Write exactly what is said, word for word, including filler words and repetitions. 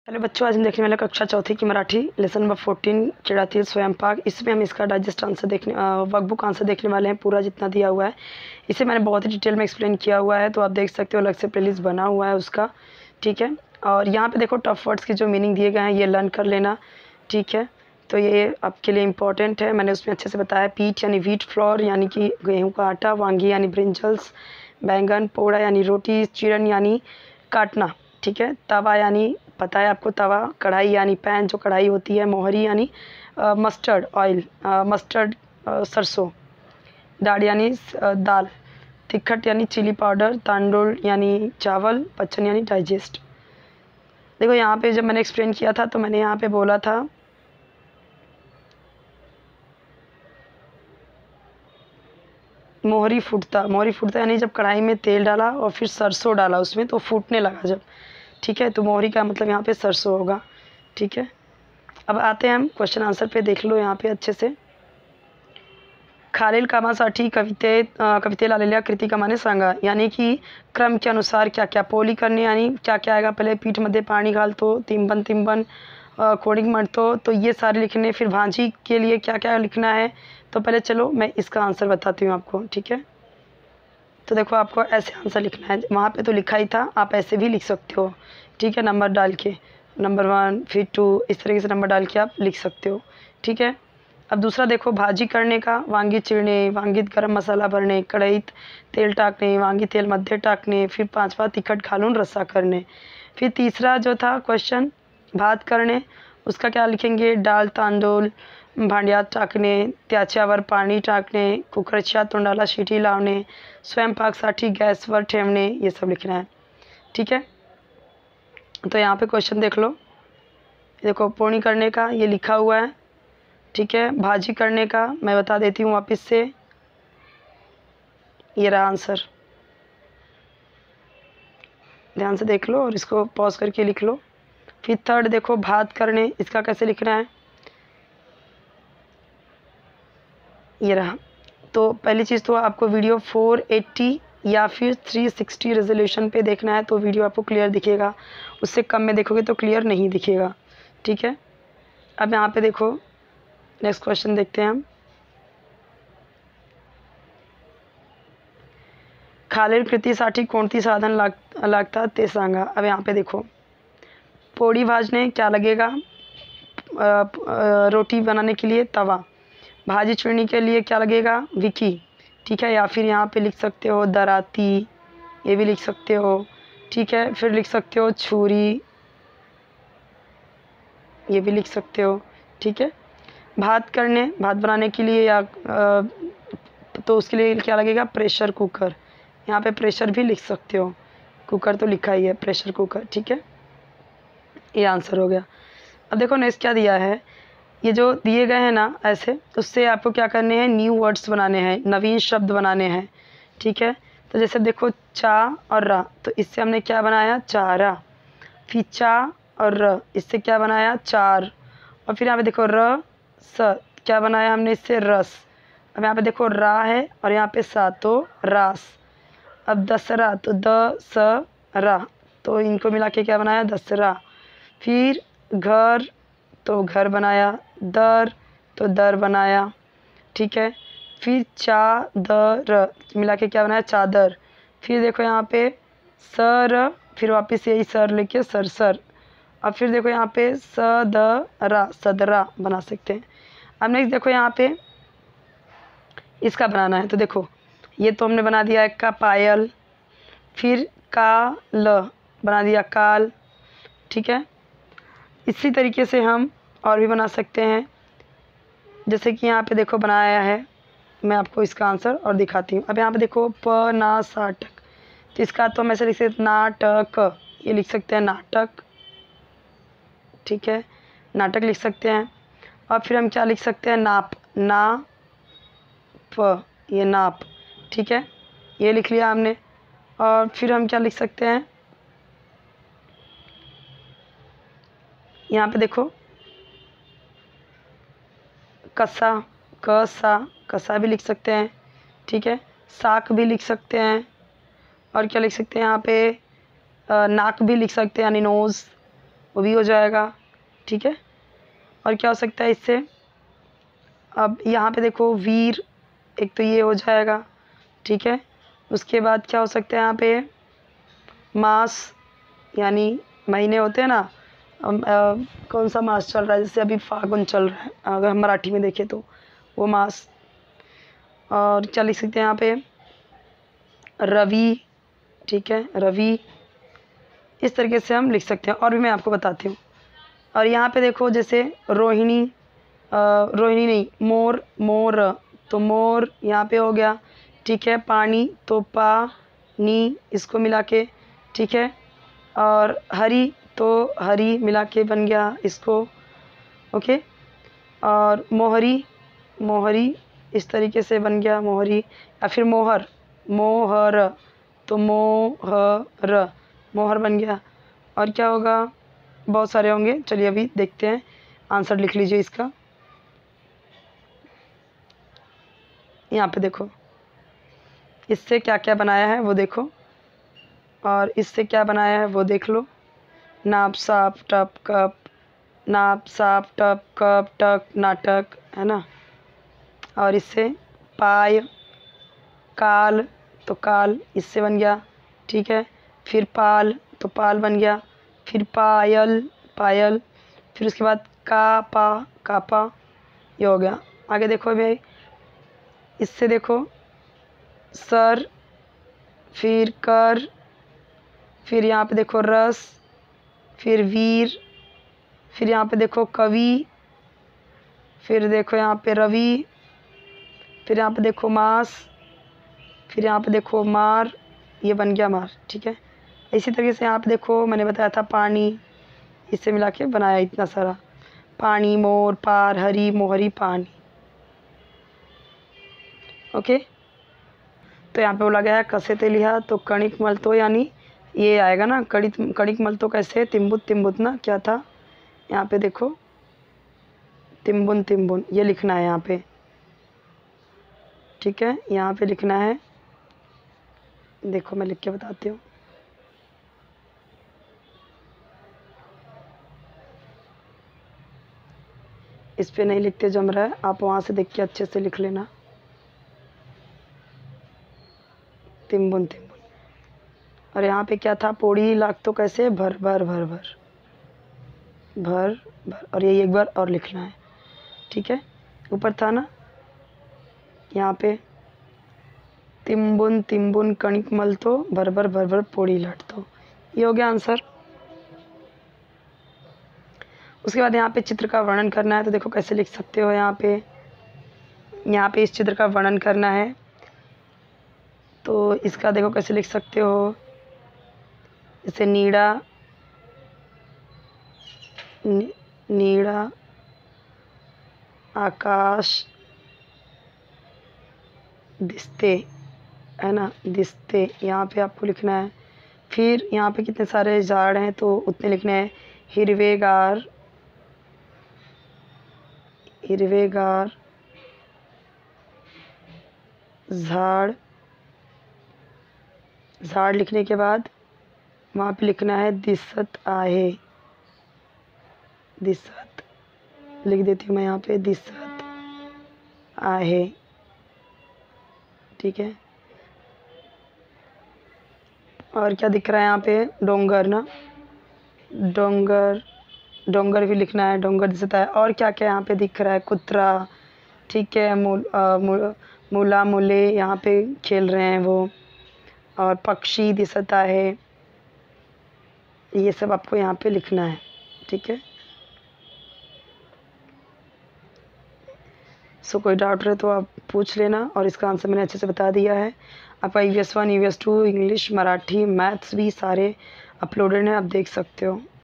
Hello बच्चों, आज हम देखने वाले कक्षा चौथी की मराठी लेसन नंबर फोर्टीन क्रीड़ातीत स्वयंपाक। इसमें हम इसका डाइजेस्ट आंसर देखने वर्कबुक आंसर देखने वाले हैं, पूरा जितना दिया हुआ है। इसे मैंने बहुत ही डिटेल में एक्सप्लेन किया हुआ है, तो आप देख सकते हो, अलग से प्लेलिस्ट बना हुआ है उसका। ठीक है, और यहाँ पे देखो टफ वर्ड्स की जो मीनिंग दिए गए हैं ये लर्न कर लेना। ठीक है, तो ये आपके लिए इम्पॉर्टेंट है। मैंने उसमें अच्छे से बताया। पीठ यानी व्हीट फ्लोर यानी कि गेहूँ का आटा, वांगी यानी ब्रिंजल्स, बैंगन, पोड़ा यानी रोटी, चिरन यानी काटना। ठीक है, तवा यानी पता है आपको तवा, कढ़ाई यानी पैन जो कढ़ाई होती है, मोहरी यानी मस्टर्ड ऑयल, मस्टर्ड सरसों, दाल यानी अ, दाल, तिखट यानी चिली पाउडर, तांडुल यानी चावल, पचन यानी डाइजेस्ट। देखो यहाँ पे जब मैंने एक्सप्लेन किया था तो मैंने यहाँ पे बोला था मोहरी फूटता, मोहरी फूटता यानी जब कढ़ाई में तेल डाला और फिर सरसों डाला उसमें तो फूटने लगा जब। ठीक है, तो मोहरी का मतलब यहाँ पे सरसों होगा। ठीक है, अब आते हैं हम क्वेश्चन आंसर पे। देख लो यहाँ पे अच्छे से। खालील कामासाठी कविते कविते लालेल्या कृती क्रमाने सांगा, यानी कि क्रम के अनुसार क्या क्या पोली करने, यानी क्या क्या आएगा। पहले पीठ मध्ये पानी घालतो, तिम्बन तिम्बन कोडिंग मरतो, तो ये सारे लिखने। फिर भांजी के लिए क्या क्या लिखना है, तो पहले चलो मैं इसका आंसर बताती हूँ आपको। ठीक है, तो देखो आपको ऐसे आंसर लिखना है, वहाँ पे तो लिखा ही था, आप ऐसे भी लिख सकते हो। ठीक है, नंबर डाल के, नंबर वन फिर टू, इस तरीके से नंबर डाल के आप लिख सकते हो। ठीक है, अब दूसरा देखो भाजी करने का, वांगी चिरणे, वांगीत गरम मसाला भरणे, कढईत तेल टाकणे, वांगी तेल मध्ये टाकणे, फिर पांचवा तिखट घालून रस्सा करणे। फिर तीसरा जो था क्वेश्चन भात करणे, उसका क्या लिखेंगे, डाळ तांदूळ भांड्यात टाकणे, त्याच्यावर पाणी टाकणे, कुकरच्या तोंडाला शिटी लावणे, स्वयंपाकसाठी गैसवर ठेवणे, ये सब लिखना है। ठीक है, तो यहाँ पे क्वेश्चन देख लो। देखो पोनी करने का ये लिखा हुआ है। ठीक है, भाजी करने का मैं बता देती हूँ वापस से, ये रहा आंसर। ध्यान से देख लो और इसको पॉज करके लिख लो। फिर थर्ड देखो भात करने, इसका कैसे लिखना है, ये रहा। तो पहली चीज़ तो आपको वीडियो फोर एट्टी या फिर थ्री सिक्सटी रेजोल्यूशन पे देखना है, तो वीडियो आपको क्लियर दिखेगा। उससे कम में देखोगे तो क्लियर नहीं दिखेगा। ठीक है, अब यहाँ पे देखो नेक्स्ट क्वेश्चन देखते हैं हम। खालील कृतीसाठी कोणती साधन लाग लागतात ते सांगा। अब यहाँ पे देखो पोड़ी भाजने क्या लगेगा, आ, आ, रोटी बनाने के लिए तवा, भाजी चुनने के लिए क्या लगेगा, विकी। ठीक है, या फिर यहाँ पे लिख सकते हो दराती, ये भी लिख सकते हो। ठीक है, फिर लिख सकते हो छुरी, ये भी लिख सकते हो। ठीक है, भात करने, भात बनाने के लिए या आ, तो उसके लिए क्या लगेगा, प्रेशर कुकर। यहाँ पे प्रेशर भी लिख सकते हो, कुकर तो लिखा ही है, प्रेशर कुकर। ठीक है, ये आंसर हो गया। अब देखो नेक्स्ट क्या दिया है, ये जो दिए गए हैं ना ऐसे, उससे आपको क्या करने हैं, न्यू वर्ड्स बनाने हैं, नवीन शब्द बनाने हैं। ठीक है, तो जैसे देखो चा और रा, तो इससे हमने क्या बनाया, चारा। फिर चा और र, इससे क्या बनाया, चार। और फिर यहाँ पे देखो र स, क्या बनाया हमने इससे, रस। अब यहाँ पे देखो रा है और यहाँ पे सा, तो रास। अब दसरा, तो द स रा, तो इनको मिला के क्या बनाया, दसरा। फिर घर, तो घर बनाया, दर, तो दर बनाया। ठीक है, फिर चा द र मिला के क्या बनाया, चादर। फिर देखो यहाँ पे सर, फिर वापस यही सर लेके सर सर। अब फिर देखो यहाँ पे स द रा, सदरा बना सकते हैं। अब नेक्स्ट देखो यहाँ पे इसका बनाना है, तो देखो ये तो हमने बना दिया है का पायल, फिर का ल बना दिया काल। ठीक है, इसी तरीके से हम और भी बना सकते हैं, जैसे कि यहाँ पे देखो बनाया है, मैं आपको इसका आंसर और दिखाती हूँ। अब यहाँ पे देखो प ना साटक, तो इसका तो हम ऐसे लिख सकते नाटक, ये लिख सकते हैं नाटक। ठीक है, नाटक लिख सकते हैं। और फिर हम क्या लिख सकते हैं, नाप, ना प, ये नाप। ठीक है, ये लिख लिया हमने। और फिर हम क्या लिख सकते हैं, यहाँ पे देखो कसा, क सा, कसा भी लिख सकते हैं। ठीक है, साक भी लिख सकते हैं। और क्या लिख सकते हैं यहाँ पे, नाक भी लिख सकते हैं, यानी नोज़, वो भी हो जाएगा, ठीक है। और क्या हो सकता है इससे, अब यहाँ पे देखो वीर, एक तो ये हो जाएगा, ठीक है। उसके बाद क्या हो सकता है यहाँ पे, मास, यानी महीने होते हैं ना, अम, अ, कौन सा मास चल रहा है, जैसे अभी फागुन चल रहा है अगर हम मराठी में देखें तो वो मास। और क्या लिख सकते हैं यहाँ पे, रवि, ठीक है, रवि, इस तरीके से हम लिख सकते हैं। और भी मैं आपको बताती हूँ। और यहाँ पे देखो जैसे रोहिणी, अ, रोहिणी नहीं, मोर, मोर, तो मोर यहाँ पे हो गया, ठीक है। पानी तो पा नी, इसको मिला के, ठीक है। और हरी तो हरी मिला के बन गया इसको, ओके। और मोहरी, मोहरी इस तरीके से बन गया मोहरी। या फिर मोहर, मोहर, तो मोहर, मोहर बन गया। और क्या होगा, बहुत सारे होंगे, चलिए अभी देखते हैं, आंसर लिख लीजिए इसका। यहाँ पे देखो इससे क्या क्या बनाया है वो देखो, और इससे क्या बनाया है वो देख लो। नाप साप टप कप, नाप साप टप कप टक नाटक, है ना। और इससे पाय, काल, तो काल इससे बन गया, ठीक है। फिर पाल, तो पाल बन गया। फिर पायल, पायल। फिर उसके बाद कापा, कापा, ये हो गया। आगे देखो भाई, इससे देखो सर, फिर कर, फिर यहाँ पे देखो रस, फिर वीर, फिर यहाँ पे देखो कवि, फिर देखो यहाँ पे रवि, फिर यहाँ पे देखो मास, फिर यहाँ पे देखो मार, ये बन गया मार, ठीक है। इसी तरीके से यहाँ पे देखो मैंने बताया था पानी, इससे मिला के बनाया इतना सारा, पानी, मोर, पार, हरी, मोहरी, पानी, ओके। तो यहाँ पे बोला गया है कसे तेलिहा, तो कणिक मलतो, यानी ये आएगा ना, कणिक कणिक मलतो कैसे, तिम्बुत, तिम्बुत ना क्या था, यहाँ पे देखो तिम्बुन, तिम्बुन, ये लिखना है यहाँ पे, ठीक है। यहाँ पे लिखना है, देखो मैं लिख के बताती हूँ। इस पे नहीं लिखते जम रहा है, आप वहाँ से देख के अच्छे से लिख लेना, तिम्बुन, तिम्बुन। और यहाँ पे क्या था, पोड़ी लाख, तो कैसे, भर भर भर भर भर भर, और ये एक बार और लिखना है, ठीक है। ऊपर था ना यहाँ पे, तिम्बुन, तिम्बुन कणिक मल तो, भर भर भर भर पोड़ी लाट, तो ये हो गया आंसर। उसके बाद यहाँ पे चित्र का वर्णन करना है, तो देखो कैसे लिख सकते हो। यहाँ पे यहाँ पे इस चित्र का वर्णन करना है, तो इसका देखो कैसे लिख सकते हो। जैसे नीड़ा, नी, नीड़ा, आकाश दिसते, है ना, दिसते, यहाँ पे आपको लिखना है। फिर यहाँ पे कितने सारे झाड़ हैं तो उतने लिखने हैं। हिरवेगार, हिरवेगार झाड़, झाड़ लिखने के बाद वहाँ पे लिखना है दिसत आहे, दिसत लिख देती हूँ मैं यहाँ पे, दिसत आहे, ठीक है। और क्या दिख रहा है यहाँ पे, डोंगर ना, डोंगर, डोंगर भी लिखना है, डोंगर दिसत आहे। और क्या क्या यहाँ पे दिख रहा है, कुत्रा, ठीक है, मूल, आ, मूल, मूला मूले यहाँ पे खेल रहे हैं वो, और पक्षी दिसत आहे, ये सब आपको यहाँ पे लिखना है, ठीक है। सो कोई डाउट रहे तो आप पूछ लेना, और इसका आंसर मैंने अच्छे से बता दिया है। आपका E V S one, E V S two, English, Marathi, maths भी सारे अपलोडेड हैं, आप देख सकते हो।